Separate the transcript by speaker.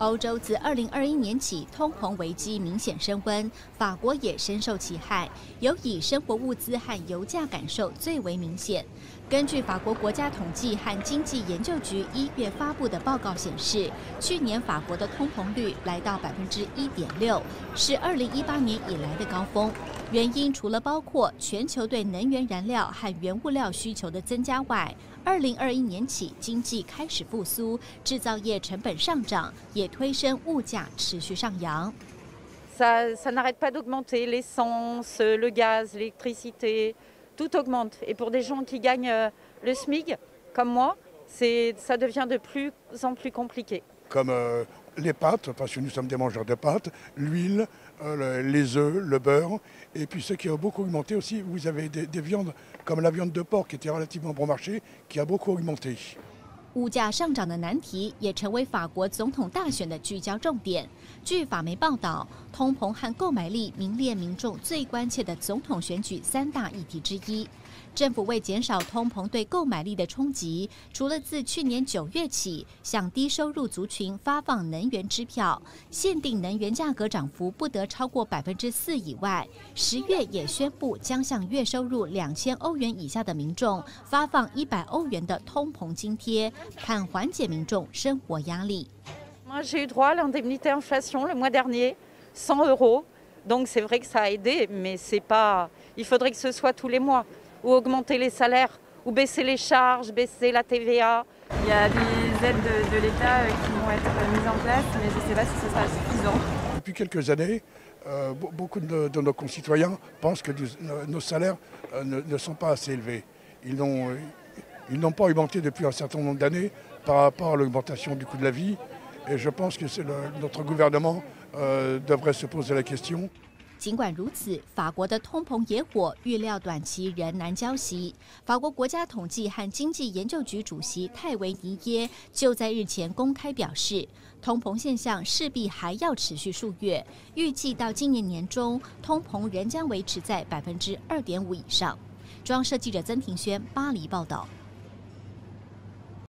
Speaker 1: 欧洲自2021年起，通膨危机明显升温，法国也深受其害，尤以生活物资和油价感受最为明显。根据法国国家统计和经济研究局1月发布的报告显示，去年法国的通膨率来到1.6%，是2018年以来的高峰。原因除了包括全球对能源燃料和原物料需求的增加外，2021年起经济开始复苏，制造业成本上涨，也推升物价持续上扬。
Speaker 2: Ça n'arrête pas d'augmenter, l'essence, le gaz, l'électricité, tout augmente. Et pour des gens qui gagnent le SMIC, comme moi, ça devient de plus en plus compliqué.
Speaker 3: Comme les pâtes, parce que nous sommes des mangeurs de pâtes, l'huile, les œufs, le beurre, et puis ce qui a beaucoup augmenté aussi, vous avez des viandes comme la viande de porc qui était relativement bon marché, qui a beaucoup augmenté.
Speaker 1: 物价上涨的难题也成为法国总统大选的聚焦重点。据法媒报道，通膨和购买力名列民众最关切的总统选举3大议题之一。政府为减少通膨对购买力的冲击，除了自去年9月起向低收入族群发放能源支票，限定能源价格涨幅不得超过4%以外，10月也宣布将向月收入2000欧元以下的民众发放100欧元的通膨津贴，盼缓解民众生活压力。
Speaker 2: Moi, j'ai eu droit à l'indemnité inflation le mois dernier, 100 euros. Donc c'est vrai que ça a aidé, mais c'est pas. Il faudrait que ce soit tous les mois, ou augmenter les salaires, ou baisser les charges, baisser la TVA.
Speaker 4: Il y a des aides de l'État qui vont être mises en place, mais je ne sais pas si ce sera suffisant.
Speaker 3: Depuis quelques années, beaucoup de nos concitoyens pensent que nos salaires ne sont pas assez élevés. Ils n'ont pas augmenté depuis un certain nombre d'années par rapport à l'augmentation du coût de la vie. Et je pense que notre gouvernement devrait se poser la question.
Speaker 1: 尽管如此，法国的通膨野火预料短期仍难浇熄。法国国家统计和经济研究局主席泰维尼耶就在日前公开表示，通膨现象势必还要持续数月，预计到今年年中，通膨仍将维持在2.5%以上。中央社记者曾庭轩巴黎报道。